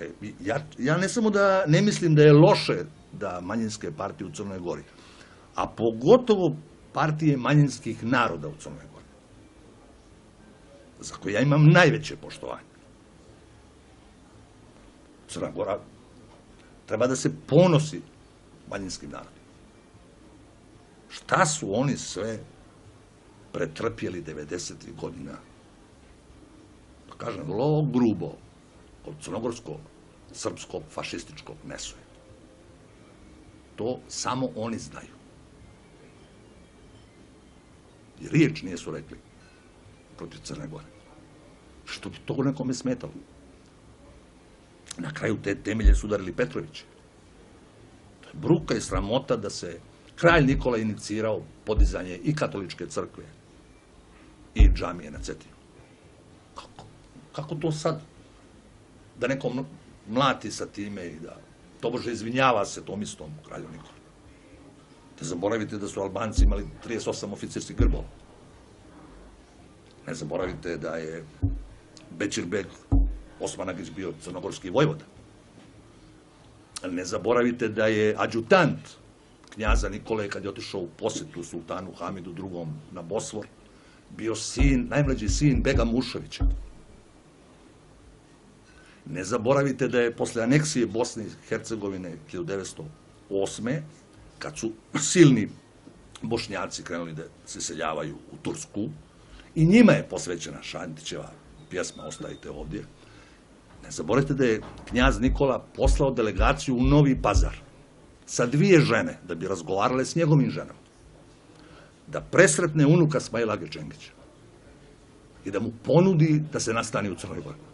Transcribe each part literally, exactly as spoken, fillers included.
Dakle, ja, ja ne samo da ne mislim da je loše da manjinske partije u Crnoj Gori, a pogotovo partije manjinskih naroda u Crnoj Gori, za koje ja imam najveće poštovanje. Crna Gora treba da se ponosi manjinskim narodima. Šta su oni sve pretrpjeli devedesetih godina? Da kažem, vrlo grubo, od crnogorskog, srpskog, fašističkog nesoja. To samo oni znaju. I riječ nisu rekli protiv Crne Gore. Što bi to nekome smetalo? Na kraju te temelje su udarili Petrovići. To je bruka i sramota da se kralj Nikola inicirao podizanje i katoličke crkve i džamije na Cetinu. Kako? Kako to sad? Da nekom mlati sa time i da tobože izvinjava se tom istom kralju Nikolu. Ne zaboravite da su Albanci imali trideset osam oficirskih grbova. Ne zaboravite da je Bećirbeg Osmanagić bio crnogorski vojvoda. Ne zaboravite da je adjutant knjaza Nikole, kad je otišao u posjetu sultanu Hamidu drugom na Bosfor, bio sin, najmlađi sin Bega Mušovića. Ne zaboravite da je posle aneksije Bosne i Hercegovine hiljadu devetsto osme. kad su silni Bošnjaci krenuli da se seljavaju u Tursku, i njima je posvećena Šantićeva pjesma Ostajte ovdje. Ne zaboravite da je knjaz Nikola poslao delegaciju u Novi Pazar sa dvije žene da bi razgovarale s njegovim ženama, da presretne unuka Smajla Age Čengića i da mu ponudi da se nastani u Crnoj Gori.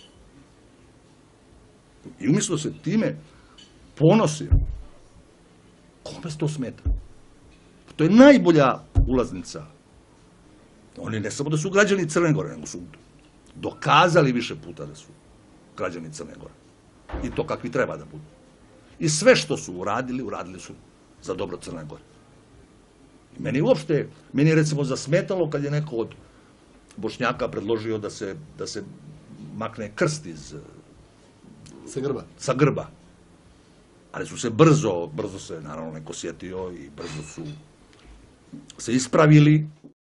I umjesto se time ponosi, kome se to smeta? To je najbolja ulaznica. Oni ne samo da su građani Crne Gore, nego su dokazali više puta da su građani Crne Gore. I to kakvi treba da budu. I sve što su uradili, uradili su za dobro Crne Gore. I meni uopšte, meni je recimo zasmetalo kad je neko od Bošnjaka predložio da se, da se makne krst iz sa grba. sa grba. Ali su se brzo, brzo se naravno neko sjetio i brzo su se ispravili.